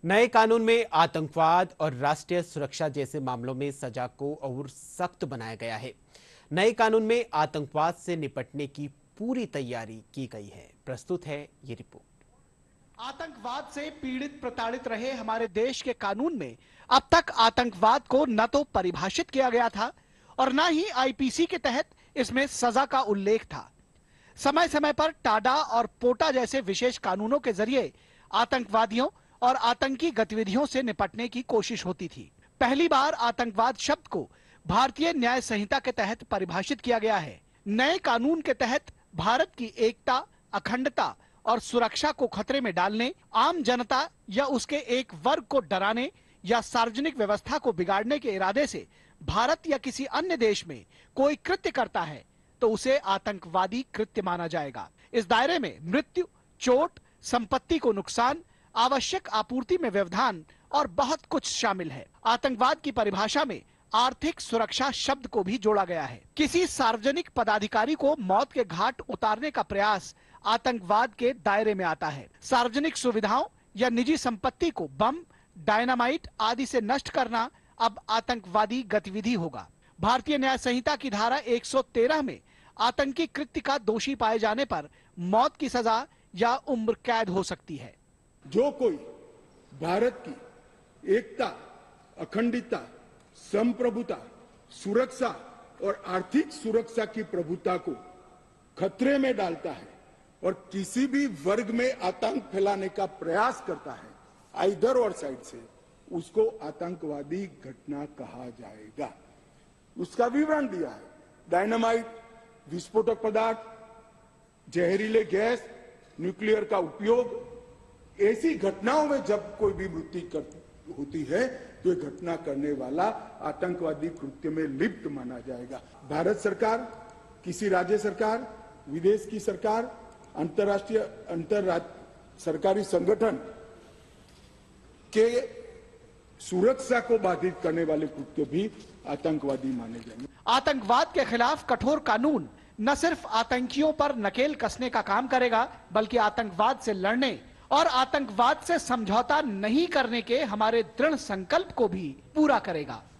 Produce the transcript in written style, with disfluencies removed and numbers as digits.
नए कानून में आतंकवाद और राष्ट्रीय सुरक्षा जैसे मामलों में सजा को और सख्त बनाया गया है। नए कानून में आतंकवाद से निपटने की पूरी तैयारी की गई है। प्रस्तुत है ये रिपोर्ट। आतंकवाद से पीड़ित प्रताड़ित रहे हमारे देश के कानून में अब तक आतंकवाद को न तो परिभाषित किया गया था और न ही आईपीसी के तहत इसमें सजा का उल्लेख था। समय समय पर टाडा और पोटा जैसे विशेष कानूनों के जरिए आतंकवादियों और आतंकी गतिविधियों से निपटने की कोशिश होती थी। पहली बार आतंकवाद शब्द को भारतीय न्याय संहिता के तहत परिभाषित किया गया है। नए कानून के तहत भारत की एकता, अखंडता और सुरक्षा को खतरे में डालने, आम जनता या उसके एक वर्ग को डराने या सार्वजनिक व्यवस्था को बिगाड़ने के इरादे से भारत या किसी अन्य देश में कोई कृत्य करता है तो उसे आतंकवादी कृत्य माना जाएगा। इस दायरे में मृत्यु, चोट, संपत्ति को नुकसान, आवश्यक आपूर्ति में व्यवधान और बहुत कुछ शामिल है। आतंकवाद की परिभाषा में आर्थिक सुरक्षा शब्द को भी जोड़ा गया है। किसी सार्वजनिक पदाधिकारी को मौत के घाट उतारने का प्रयास आतंकवाद के दायरे में आता है। सार्वजनिक सुविधाओं या निजी संपत्ति को बम, डायनामाइट आदि से नष्ट करना अब आतंकवादी गतिविधि होगा। भारतीय न्याय संहिता की धारा 113 में आतंकी कृत्य का दोषी पाए जाने पर मौत की सजा या उम्र कैद हो सकती है। जो कोई भारत की एकता, अखंडता, संप्रभुता, सुरक्षा और आर्थिक सुरक्षा की प्रभुता को खतरे में डालता है और किसी भी वर्ग में आतंक फैलाने का प्रयास करता है, आइदर और साइड से, उसको आतंकवादी घटना कहा जाएगा। उसका विवरण दिया है। डायनामाइट, विस्फोटक पदार्थ, जहरीले गैस, न्यूक्लियर का उपयोग, ऐसी घटनाओं में जब कोई भी मृत्यु होती है तो ये घटना करने वाला आतंकवादी कृत्य में लिप्त माना जाएगा। भारत सरकार, किसी राज्य सरकार, विदेश की सरकार, अंतरराष्ट्रीय सरकारी संगठन के सुरक्षा को बाधित करने वाले कृत्य भी आतंकवादी माने जाएंगे। आतंकवाद के खिलाफ कठोर कानून न सिर्फ आतंकियों पर नकेल कसने का काम करेगा, बल्कि आतंकवाद से लड़ने और आतंकवाद से समझौता नहीं करने के हमारे दृढ़ संकल्प को भी पूरा करेगा।